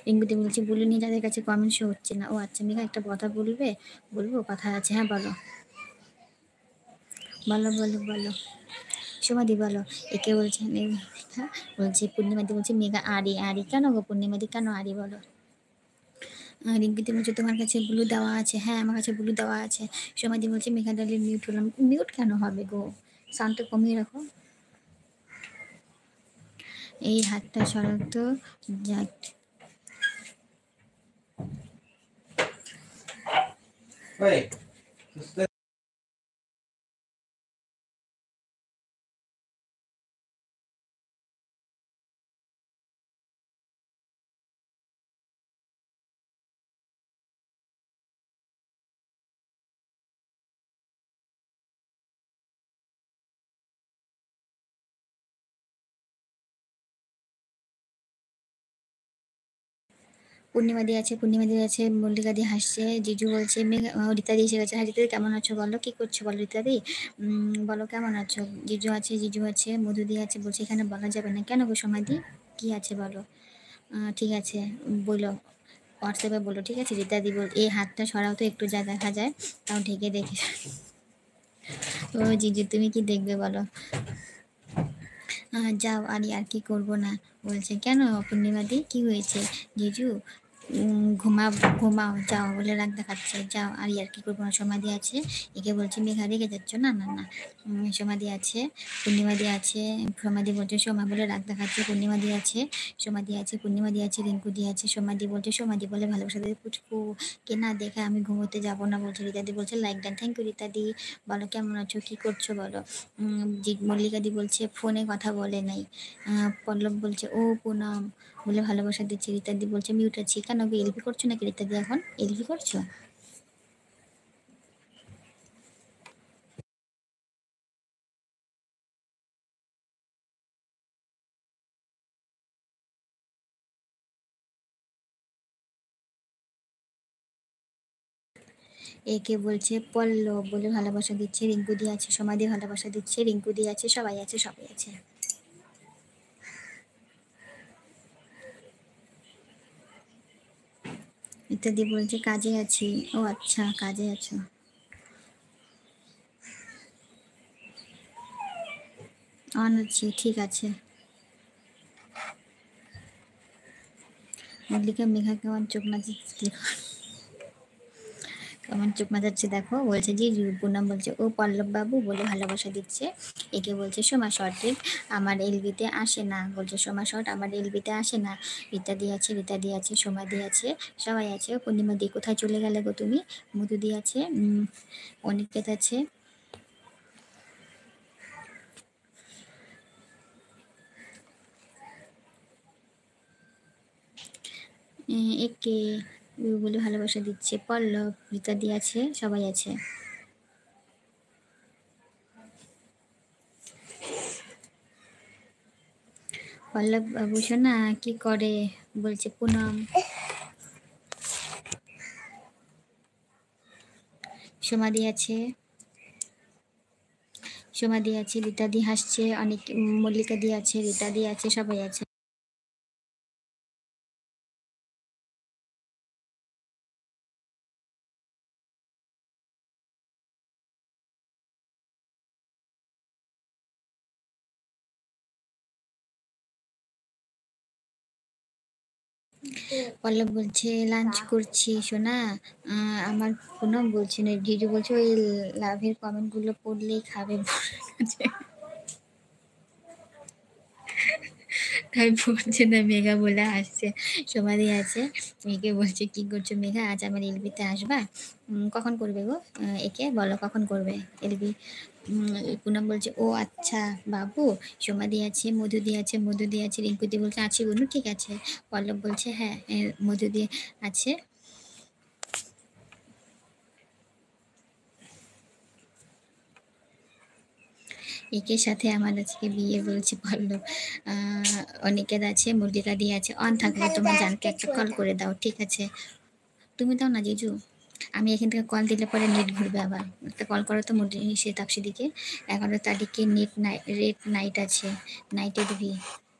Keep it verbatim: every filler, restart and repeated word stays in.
রিঙ্কুদি বলছে বুলু নিয়ে যাদের কাছে কমেন্ট শো হচ্ছে না। ও আচ্ছা মেঘা একটা কথা বলবে? বলবো কথা আছে, হ্যাঁ বলো বলো বলো বলো সোমাদি বলো। একে বলছে মেঘা বলছে পূর্ণিমাদি বলছে মেঘা আরি আরি কেন গো পূর্ণিমাদি কেন আরি বলো? রিঙ্কিতে বলছে তোমার কাছে ব্লু দেওয়া আছে, হ্যাঁ আমার কাছে ব্লু দেওয়া আছে। সোমাদি বলছে মেঘা ডালি মিউট হলাম। মিউট কেন হবে গো, সাউন্ডটা কমিয়ে রাখো। এই হাতটা সরাও তো। যাক পূর্ণিমা দিয়ে আছে, পূর্ণিমা দিয়ে আছে, মল্লিকা দিয়ে হাসছে। জিজু বলছে মেঘা রীতা দিয়ে এসে গেছে। হ্যাঁ রীতাদি কেমন আছো বলো, কি করছো বলো রীতাদি, বলো কেমন আছো। জিজু আছে, জিজু আছে, মধু দিয়ে আছে। বলছে এখানে বলা যাবে না কেন গো সমাধি, কি আছে বলো। ঠিক আছে বলো, হোয়াটসঅ্যাপে বলো ঠিক আছে। রীতাদি বল এই হাতটা সরাও তো একটু, যা দেখা যায় তাও ঢেকে দেখে। ও জিজু তুমি কি দেখবে বলো। যাও আর আর কি করবো না। বলছে কেন পূর্ণিমাদি কি হয়েছে। জিজু ঘুমাও ঘুমাও যাও বলে রাগ দেখাচ্ছে, যাও আর আর কি করবো না। সমাধি আছে, একে বলছে মেঘা রেগে যাচ্ছ না না না। সমাধি আছে, পূর্ণিমাদি আছে। সমাধি বলছে সোমা বলে রাগ দেখাচ্ছে। পূর্ণিমাদি আছে, সমাধি আছে, পূর্ণিমাদি আছে, রিঙ্কু দি আছে। সমাধি বলছে সমাধি বলে ভালোবাসা দিয়ে পুচকু কে না দেখে আমি ঘুমোতে যাবো না বলছে। রীতাদি বলছে like done, thank you Ritadi. বলো কেমন আছো, কি করছো বলো। মল্লিকাদি বলছে ফোনে কথা বলে নাই। পল্লব বলছে ও পুনম বলে ভালোবাসা দিচ্ছে। রীতাদি বলছে মিউট আছি কেন, এলপি করছো নাকি রীতাদি, এখন এলপি করছো। একে বলছে পল্লব বলে ভালোবাসা দিচ্ছে। রিঙ্কু দি আছে, সমাধি ভালোবাসা দিচ্ছে। রিঙ্কু দি আছে, সবাই আছে, সবাই আছে। ইত্যাদি বলছে কাজে আছি। ও আচ্ছা কাজে আছো। অন আছি, ঠিক আছে। মল্লিকা মেঘা কেমন চোখ নাচি কেমন চোখ মাজাচ্ছে দেখো। বলছে জি পুনম বলছে ও পল্লব বাবু বলে ভালোবাসা দিচ্ছে। একে বলছে সোমা শর্ট আমার এলবিতে আসে না। বলছে সোমা শর্ট আমার এলবিতে আসে না। রীতা দিয়ে আছে, রীতা দিয়ে আছে, সোমা দিয়ে আছে, সবাই আছে। পূর্ণিমা দিয়ে কোথায় চলে গেলে গো তুমি। মধু দিয়ে আছে, অনিকেত আছে। একে বলে ভালোবাসা দিচ্ছে। পল্লব, রীতা দিয়ে আছে, সবাই আছে। পল্লব বাবু সোনা কি করে বলছে পুনম। সমাধি আছে, সমাধি আছে, রীতা দি হাসছে। অনেক মল্লিকা দি আছে, রীতা দি আছে, সবাই আছে। পল্লব বলছে লাঞ্চ করছি সোনা। আমার কোনো বলছি না। জিজু বলছে ওই লাভের কমেন্ট গুলো পড়লেই খাবে তাই বলছে না মেঘা বলে আসছে। সমাধি আছে, মেঘে বলছে কি করছো মেঘা, আজ আমার এলবিতে আসবা। কখন করবে গো, একে বলো কখন করবে এলবি। পুনম বলছে ও আচ্ছা বাবু। সমাধি আছে, মধু দিয়ে আছে, মধু দিয়ে আছে। রিঙ্কু দিয়ে বলছে আছি বনু, ঠিক আছে। পল্লব বলছে হ্যাঁ মধু দিয়ে আছে। একের সাথে আমার আজকে বিয়ে বলছে পল্লব। অনেকের আছে, মল্লিকা দিয়ে আছে। অন থাকলে তোমার জানকে একটা কল করে দাও, ঠিক আছে। তুমি দাও না জিজু, আমি এখান থেকে কল দিলে পরে নেট ঘুরবে। আবার একটা কল করো তো সে তাপসিদিকে। এগারো তারিখে নেট নাই, রেট নাইট আছে, নাইটে দিবি।